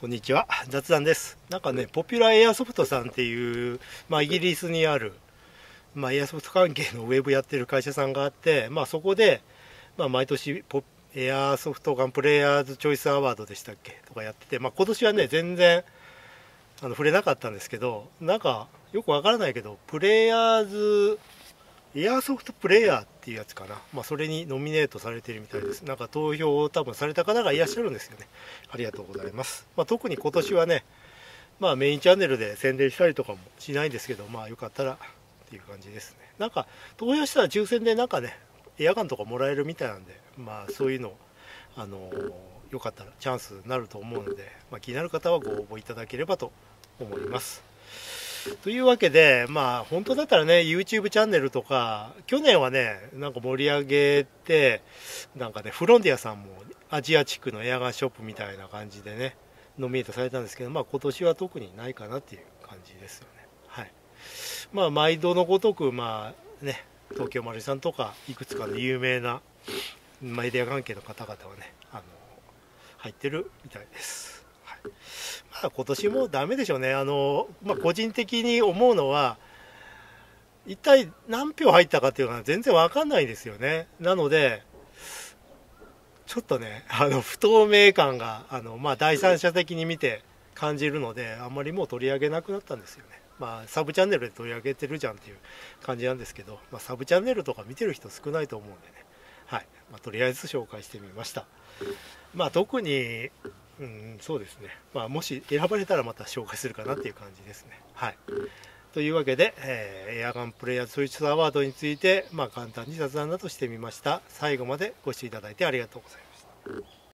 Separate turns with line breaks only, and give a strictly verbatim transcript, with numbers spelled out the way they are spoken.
こんにちは、雑談です。なんかね、ポピュラーエアソフトさんっていう、まあ、イギリスにある、まあ、エアソフト関係のウェブやってる会社さんがあって、まあ、そこで、まあ、毎年ポエアソフトガンプレイヤーズチョイスアワードでしたっけとかやってて、まあ、今年はね、全然あの触れなかったんですけど、なんかよくわからないけど、プレイヤーズエアソフトプレイヤーっていうやつかな、まあ、それにノミネートされているみたいです。なんか投票を多分された方がいらっしゃるんですよね。ありがとうございます。まあ、特に今年はね、まあ、メインチャンネルで宣伝したりとかもしないんですけど、まあよかったらっていう感じですね。なんか投票したら抽選でなんかね、エアガンとかもらえるみたいなんで、まあそういうのあのよかったらチャンスになると思うので、まあ、気になる方はご応募いただければと思います。というわけで、まあ本当だったらね、YouTube チャンネルとか、去年はね、なんか盛り上げて、なんかね、フロンティアさんもアジア地区のエアガンショップみたいな感じでね、ノミネートされたんですけど、まあ今年は特にないかなっていう感じですよね。はい。まあ毎度のごとく、まあね、東京丸さんとか、いくつかの有名なメディア関係の方々はね、あの、入ってるみたいです。はい。まあ今年もダメでしょうね。あの、まあ個人的に思うのは、一体何票入ったかっていうのは全然わかんないんですよね。なので、ちょっとね、あの不透明感があの、まあ、第三者的に見て感じるので、あんまりもう取り上げなくなったんですよね。まあ、サブチャンネルで取り上げてるじゃんっていう感じなんですけど、まあ、サブチャンネルとか見てる人少ないと思うんでね、はい、まあ、とりあえず紹介してみました。まあ、特に、うん、そうですね、まあ、もし選ばれたらまた紹介するかなっていう感じですね。はい。というわけで、えーエアガンプレイヤーズチョイスアワードについて、まあ、簡単に雑談などしてみました。最後までご視聴いただいてありがとうございました。